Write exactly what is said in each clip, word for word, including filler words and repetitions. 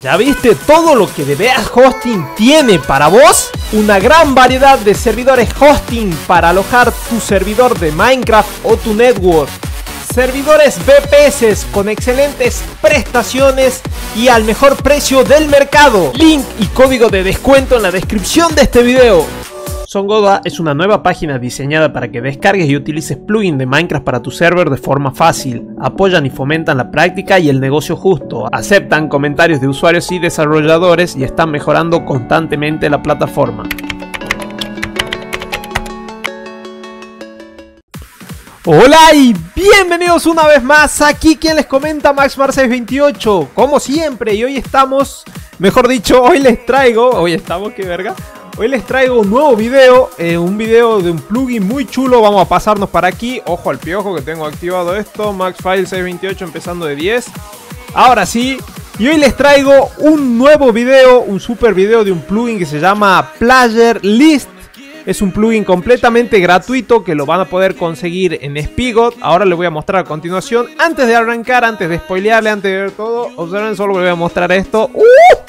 ¿Ya viste todo lo que DBA Hosting tiene para vos? Una gran variedad de servidores hosting para alojar tu servidor de Minecraft o tu network. Servidores V P S con excelentes prestaciones y al mejor precio del mercado. Link y código de descuento en la descripción de este video. SonGoda es una nueva página diseñada para que descargues y utilices plugins de Minecraft para tu server de forma fácil. Apoyan y fomentan la práctica y el negocio justo. Aceptan comentarios de usuarios y desarrolladores y están mejorando constantemente la plataforma. Hola y bienvenidos una vez más. Aquí quien les comenta, Maxmar seis veintiocho. Como siempre, y hoy estamos, mejor dicho, hoy les traigo, hoy estamos, qué verga. Hoy les traigo un nuevo video, eh, un video de un plugin muy chulo. Vamos a pasarnos para aquí. Ojo al piojo que tengo activado esto. Maxfile seis veintiocho empezando de diez. Ahora sí. Y hoy les traigo un nuevo video, un super video de un plugin que se llama Player List. Es un plugin completamente gratuito que lo van a poder conseguir en Spigot. Ahora les voy a mostrar a continuación. Antes de arrancar, antes de spoilearle, antes de ver todo, observen, solo les voy a mostrar esto. ¡Uh!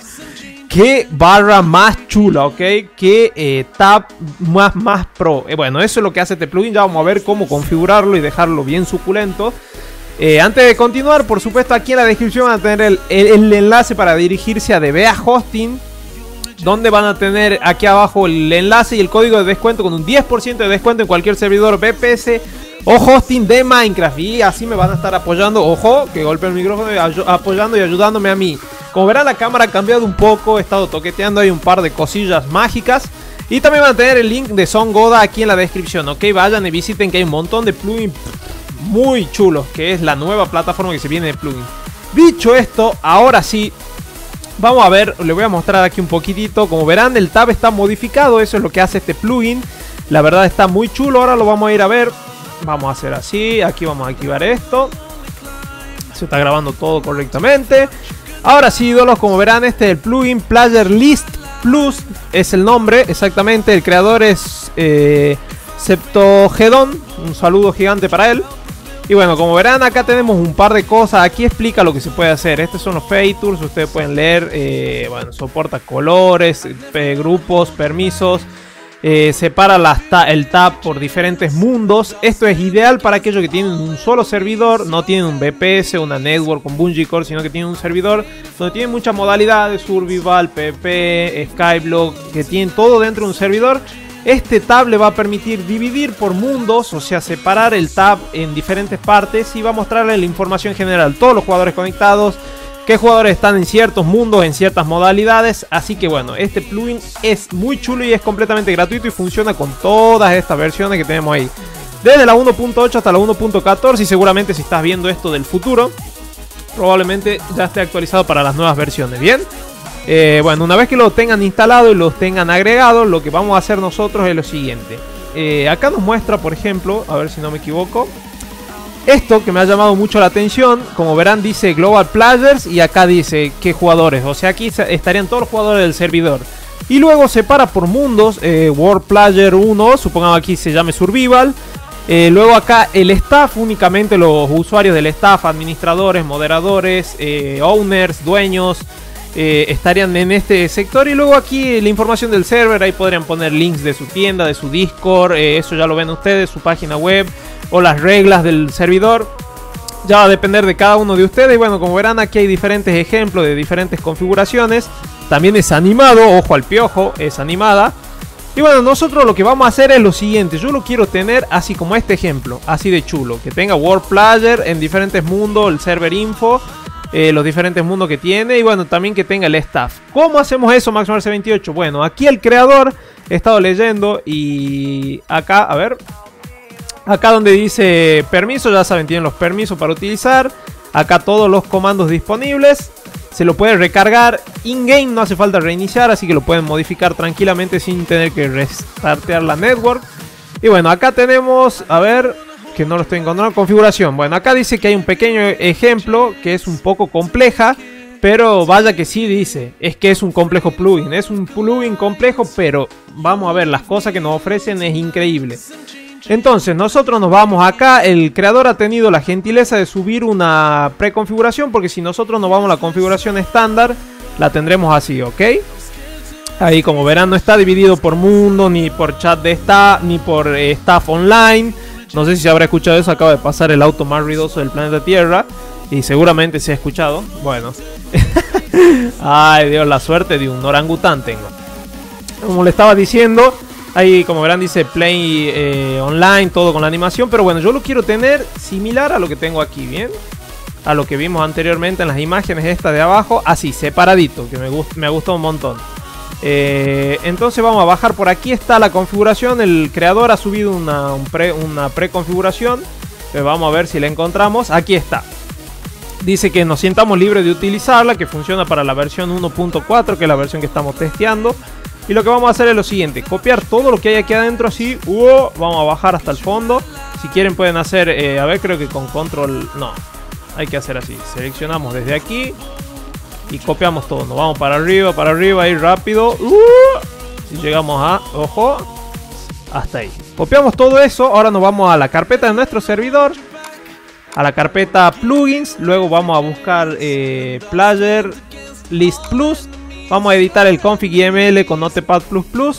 Qué barra más chula, ¿ok? Qué eh, tab más, más pro. Eh, bueno, eso es lo que hace este plugin. Ya vamos a ver cómo configurarlo y dejarlo bien suculento. Eh, antes de continuar, por supuesto, aquí en la descripción van a tener el, el, el enlace para dirigirse a DBA Hosting, donde van a tener aquí abajo el enlace y el código de descuento con un diez por ciento de descuento en cualquier servidor V P S o hosting de Minecraft. Y así me van a estar apoyando. Ojo, que golpea el micrófono, apoyando y ayudándome a mí. Como verán, la cámara ha cambiado un poco, he estado toqueteando ahí un par de cosillas mágicas. Y también van a tener el link de SonGoda aquí en la descripción, ok, vayan y visiten que hay un montón de plugins muy chulos, que es la nueva plataforma que se viene de plugins. Dicho esto, ahora sí, vamos a ver, les voy a mostrar aquí un poquitito. Como verán, el tab está modificado, eso es lo que hace este plugin. La verdad está muy chulo, ahora lo vamos a ir a ver. Vamos a hacer así, aquí vamos a activar esto. Se está grabando todo correctamente. Ahora sí, ídolos, como verán, este es el plugin Player List Plus, es el nombre exactamente. El creador es eh, Septogedon, un saludo gigante para él. Y bueno, como verán, acá tenemos un par de cosas. Aquí explica lo que se puede hacer. Estos son los features, ustedes pueden leer. eh, Bueno, soporta colores, eh, grupos, permisos. Eh, separa las ta el tab por diferentes mundos. Esto es ideal para aquellos que tienen un solo servidor, no tienen un V P S, una network con Bungee Core, sino que tienen un servidor donde tienen muchas modalidades, survival, PvP, skyblock, que tienen todo dentro de un servidor. Este tab le va a permitir dividir por mundos, o sea, separar el tab en diferentes partes y va a mostrarle la información general, todos los jugadores conectados, qué jugadores están en ciertos mundos, en ciertas modalidades. Así que bueno, este plugin es muy chulo y es completamente gratuito y funciona con todas estas versiones que tenemos ahí, desde la uno punto ocho hasta la uno punto catorce. Y seguramente si estás viendo esto del futuro, probablemente ya esté actualizado para las nuevas versiones. Bien, eh, bueno, una vez que lo tengan instalado y los tengan agregados, lo que vamos a hacer nosotros es lo siguiente. eh, Acá nos muestra, por ejemplo, a ver si no me equivoco, esto que me ha llamado mucho la atención. Como verán, dice Global Players y acá dice qué jugadores. O sea, aquí estarían todos los jugadores del servidor. Y luego separa por mundos, eh, World Player uno, supongamos aquí se llame Survival. eh, Luego acá el staff, únicamente los usuarios del staff, administradores, moderadores, eh, owners, dueños, eh, estarían en este sector. Y luego aquí la información del server, ahí podrían poner links de su tienda, de su Discord, eh, eso ya lo ven ustedes, su página web o las reglas del servidor. Ya va a depender de cada uno de ustedes. Y bueno, como verán, aquí hay diferentes ejemplos de diferentes configuraciones. También es animado, ojo al piojo, es animada. Y bueno, nosotros lo que vamos a hacer es lo siguiente. Yo lo quiero tener así como este ejemplo, así de chulo, que tenga World Player en diferentes mundos, el server info, eh, los diferentes mundos que tiene. Y bueno, también que tenga el staff. ¿Cómo hacemos eso, Maxmar seis veintiocho? Bueno, aquí el creador, he estado leyendo y acá, a ver, acá donde dice permiso, ya saben, tienen los permisos para utilizar. Acá todos los comandos disponibles. Se lo puede recargar in-game, no hace falta reiniciar, así que lo pueden modificar tranquilamente sin tener que restartear la network. Y bueno, acá tenemos, a ver, que no lo estoy encontrando, configuración. Bueno, acá dice que hay un pequeño ejemplo que es un poco compleja, pero vaya que sí dice, es que es un complejo plugin. Es un plugin complejo, pero vamos a ver, las cosas que nos ofrecen es increíble. Entonces nosotros nos vamos acá. El creador ha tenido la gentileza de subir una preconfiguración, porque si nosotros nos vamos a la configuración estándar, la tendremos así, ¿ok? Ahí, como verán, no está dividido por mundo, ni por chat de staff, ni por eh, staff online. No sé si se habrá escuchado eso, acaba de pasar el auto más ruidoso del planeta Tierra. Y seguramente se ha escuchado. Bueno. Ay, Dios, la suerte de un orangután tengo. Como le estaba diciendo, ahí, como verán, dice Play eh, Online, todo con la animación. Pero bueno, yo lo quiero tener similar a lo que tengo aquí, ¿bien? A lo que vimos anteriormente en las imágenes estas de abajo. Así, separadito, que me, gust me ha gustado un montón. Eh, entonces vamos a bajar por aquí. Está la configuración. El creador ha subido una, un pre, una preconfiguración. Entonces vamos a ver si la encontramos. Aquí está. Dice que nos sientamos libres de utilizarla, que funciona para la versión uno punto cuatro, que es la versión que estamos testeando. Y lo que vamos a hacer es lo siguiente: copiar todo lo que hay aquí adentro así. Uh, vamos a bajar hasta el fondo. Si quieren pueden hacer, eh, a ver, creo que con control, no, hay que hacer así. Seleccionamos desde aquí y copiamos todo. Nos vamos para arriba, para arriba, ahí rápido. Uh, y llegamos a, ojo, hasta ahí. Copiamos todo eso. Ahora nos vamos a la carpeta de nuestro servidor, a la carpeta plugins. Luego vamos a buscar eh, Player List Plus. Vamos a editar el config I M L con Notepad plus plus.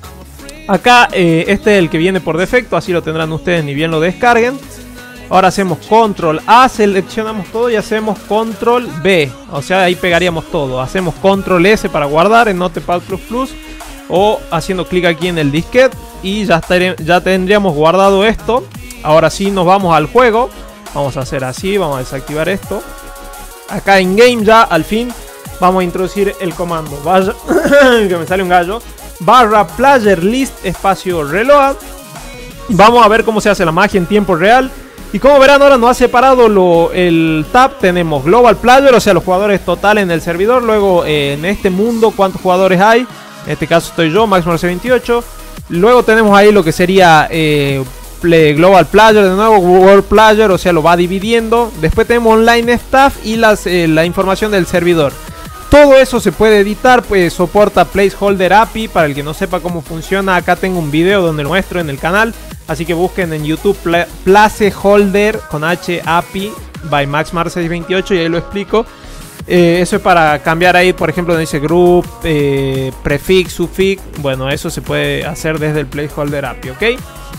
Acá eh, este es el que viene por defecto, así lo tendrán ustedes ni bien lo descarguen. Ahora hacemos control A, seleccionamos todo y hacemos control B. O sea, ahí pegaríamos todo. Hacemos control S para guardar en Notepad plus plus. O haciendo clic aquí en el disquete. Y ya, ya tendríamos guardado esto. Ahora sí nos vamos al juego. Vamos a hacer así, vamos a desactivar esto. Acá en game ya, al fin, vamos a introducir el comando. Vaya, que me sale un gallo. Barra player list espacio reload. Vamos a ver cómo se hace la magia en tiempo real. Y como verán, ahora nos ha separado lo, el tab. Tenemos global player, o sea, los jugadores totales en el servidor. Luego eh, en este mundo, cuántos jugadores hay. En este caso estoy yo, Max Marce veintiocho. Luego tenemos ahí lo que sería eh, global player, de nuevo world player, o sea, lo va dividiendo. Después tenemos online staff y las, eh, la información del servidor. Todo eso se puede editar, pues soporta placeholder A P I. Para el que no sepa cómo funciona, acá tengo un video donde lo muestro en el canal. Así que busquen en YouTube placeholder con H A P I by Max Marce veintiocho y ahí lo explico. Eh, eso es para cambiar ahí, por ejemplo, donde dice group, eh, prefix, sufix. Bueno, eso se puede hacer desde el placeholder A P I, ¿ok?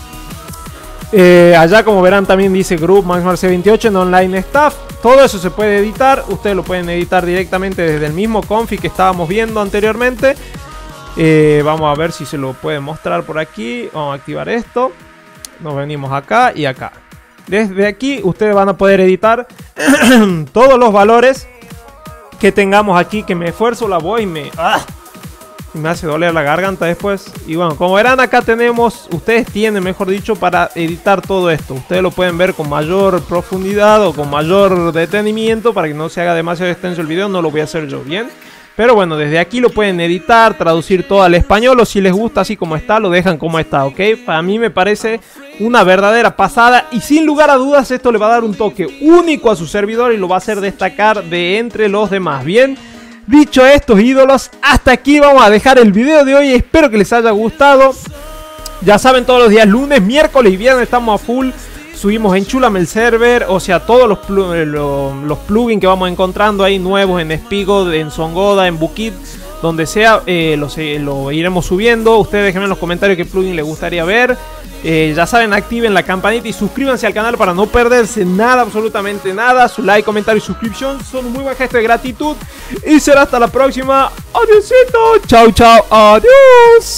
Eh, allá, como verán, también dice group Max Marce veintiocho en online staff. Todo eso se puede editar. Ustedes lo pueden editar directamente desde el mismo config que estábamos viendo anteriormente. Eh, vamos a ver si se lo puede mostrar por aquí. Vamos a activar esto. Nos venimos acá y acá. Desde aquí ustedes van a poder editar todos los valores que tengamos aquí. Que me esfuerzo la voz y me... ¡ah! Y me hace doler la garganta después. Y bueno, como verán, acá tenemos, ustedes tienen, mejor dicho, para editar todo esto. Ustedes lo pueden ver con mayor profundidad o con mayor detenimiento para que no se haga demasiado extenso el video. No lo voy a hacer yo, ¿bien? Pero bueno, desde aquí lo pueden editar, traducir todo al español, o si les gusta así como está, lo dejan como está, ¿ok? Para mí me parece una verdadera pasada y sin lugar a dudas esto le va a dar un toque único a su servidor y lo va a hacer destacar de entre los demás, ¿bien? Dicho estos ídolos, hasta aquí vamos a dejar el video de hoy. Espero que les haya gustado. Ya saben, todos los días lunes, miércoles y viernes estamos a full. Subimos en Chulame el server, o sea, todos los, pl los, los plugins que vamos encontrando ahí nuevos en Spigot, en Songoda, en Bukit, donde sea, eh, los, eh, lo iremos subiendo. Ustedes déjenme en los comentarios qué plugin les gustaría ver. Eh, ya saben, activen la campanita y suscríbanse al canal para no perderse nada, absolutamente nada. Su like, comentario y suscripción son un muy buen gesto de gratitud. Y será hasta la próxima. Adiósito. Chao, chao. Adiós.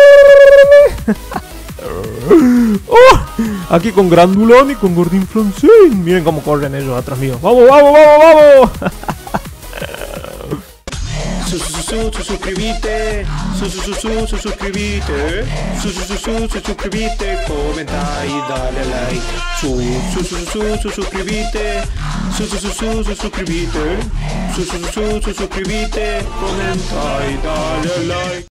Oh, aquí con Grandulón y con Gordín Francés. Miren cómo corren ellos atrás mío. Vamos, vamos, vamos, vamos. Su, su, su, su, suscribite, su, su, su, su, su, suscribite, su, su, su, su, su, suscribite, comenta y dale like, su, su, su, su, su, suscribite, su, su, su, su, su, suscribite, su, su, su, su, suscribite, comenta y dale like.